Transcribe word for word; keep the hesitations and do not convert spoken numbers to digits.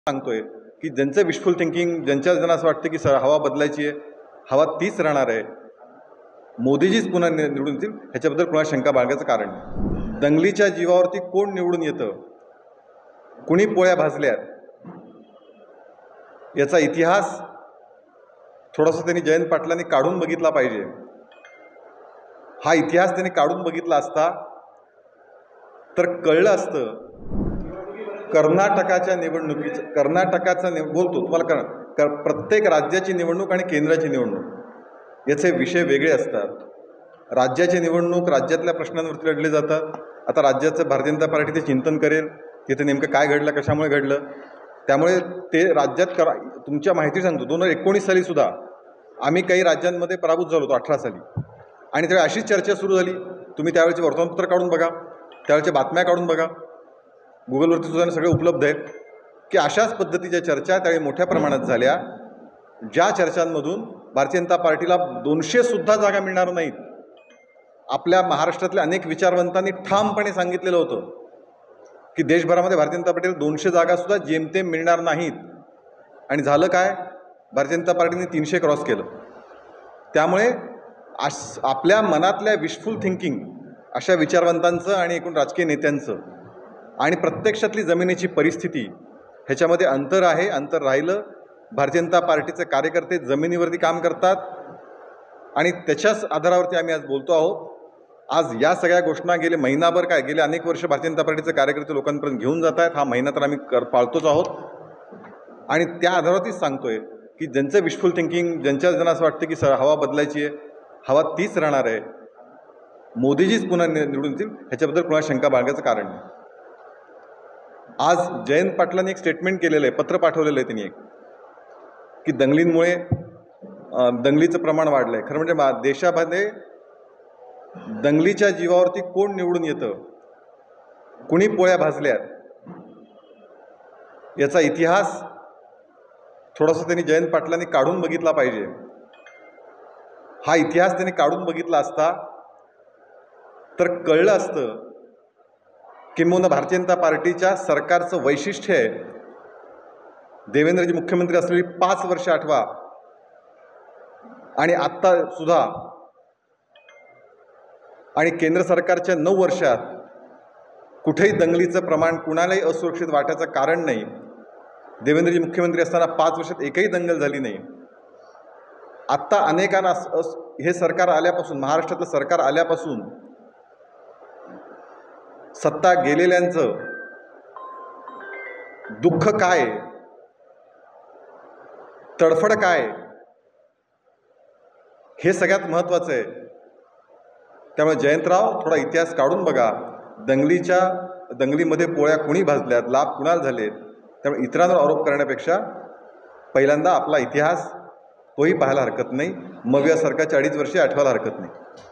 सांगतोय की ज्यांचं विशफुल थिंकिंग, ज्यांच्या जण असं वाटतं की सर हवा बदलायची आहे, हवा तीच राहणार आहे, मोदीजीच पुन्हा नि- निवडून येतील, ह्याच्याबद्दल कुणा शंका बाळगायचं कारण नाही. दंगलीच्या जीवावरती कोण निवडून येतं, कुणी पोळ्या भाजल्यात, याचा इतिहास थोडासा त्यांनी जयंत पाटलांनी काढून बघितला पाहिजे. हा इतिहास त्यांनी काढून बघितला असता तर कळलं असतं कर्नाटकाच्या निवडणुकीचं. कर्नाटकाचा निव बोलतो तुम्हाला कर, कर प्रत्येक राज्याची निवडणूक आणि केंद्राची निवडणूक याचे विषय वेगळे असतात. राज्याची निवडणूक राज्यातल्या प्रश्नांवरती लढले जातात. आता राज्याचं भारतीय जनता पार्टी ते चिंतन करेल तिथे नेमकं काय घडलं, कशामुळे घडलं. त्यामुळे ते राज्यात करा. तुमच्या माहिती सांगतो, दोन हजार एकोणीस साली सुद्धा आम्ही काही राज्यांमध्ये पराभूत झालो होतो, अठरा साली. आणि त्यावेळी अशीच चर्चा सुरू झाली. तुम्ही त्यावेळेचे वर्तमानपत्र काढून बघा, त्यावेळेच्या बातम्या काढून बघा, गुगलवरती सुद्धा सगळे उपलब्ध आहेत की अशाच पद्धतीच्या चर्चा त्यावेळी मोठ्या प्रमाणात झाल्या, ज्या चर्चांमधून भारतीय जनता पार्टीला दोनशे सुद्धा जागा मिळणार नाहीत. आपल्या महाराष्ट्रातल्या अनेक विचारवंतांनी ठामपणे सांगितलेलं होतं की देशभरामध्ये भारतीय जनता पार्टीला दोनशे जागा सुद्धा जेमतेम मिळणार नाहीत. आणि झालं काय, भारतीय जनता पार्टीने तीनशे क्रॉस केलं. त्यामुळे आस आपल्या मनातल्या विशफुल थिंकिंग अशा विचारवंतांचं आणि एकूण राजकीय नेत्यांचं आणि प्रत्यक्षातली जमिनीची परिस्थिती ह्याच्यामध्ये अंतर आहे. अंतर राहिलं. भारतीय जनता पार्टीचे कार्यकर्ते जमिनीवरती काम करतात आणि त्याच्याच आधारावरती आम्ही आज बोलतो आहोत. आज या सगळ्या घोषणा गेले महिनाभर काय गेले अनेक वर्ष भारतीय जनता पार्टीचे कार्यकर्ते लोकांपर्यंत घेऊन जात आहेत. हा महिना तर आम्ही कर पाळतोच आहोत. आणि त्या आधारावरतीच सांगतोय की ज्यांचं विशफुल थिंकिंग, ज्यांच्या जण असं वाटतं की सर हवा बदलायची आहे, हवा तीच राहणार आहे, मोदीजीच पुन्हा नि- निवडून येतील, ह्याच्याबद्दल कुणा शंका बाळगायचं कारण नाही. आज जयंत पाटलांनी एक स्टेटमेंट केलेलं आहे, पत्र पाठवलेलं आहे त्यांनी एक, की दंगलींमुळे अं, दंगलीचं प्रमाण वाढलं आहे. खरं म्हणजे मा देशामध्ये दंगलीच्या जीवावरती कोण निवडून येतं, कुणी पोळ्या भाजल्यात, याचा इतिहास थोडासा त्यांनी जयंत पाटलांनी काढून बघितला पाहिजे. हा इतिहास त्यांनी काढून बघितला असता तर कळलं असतं किंबहुना भारतीय जनता पार्टीच्या सरकारचं वैशिष्ट्य आहे, देवेंद्रजी मुख्यमंत्री असलेली पाच वर्ष आठवा आणि आत्ता सुद्धा आणि केंद्र सरकारच्या नऊ वर्षात कुठेही दंगलीचं प्रमाण कुणालाही असुरक्षित वाटायचं कारण नाही. देवेंद्रजी मुख्यमंत्री असताना पाच वर्षात एकही दंगल झाली नाही. आत्ता अनेकांना अस अस हे सरकार आल्यापासून, महाराष्ट्रातलं सरकार आल्यापासून सत्ता गेलेल्यांचं दुःख काय, तडफड काय, हे सगळ्यात महत्त्वाचं आहे. त्यामुळे जयंतराव थोडा इतिहास काढून बघा. दंगलीच्या दंगलीमध्ये पोळ्या कुणी भाजल्यात, लाभ कुणाला झालेत. त्यामुळे इतरांवर आरोप करण्यापेक्षा पहिल्यांदा आपला इतिहास तोही पाहायला हरकत नाही. मग या सरकारच्या अडीच वर्षे आठवायला हरकत नाही.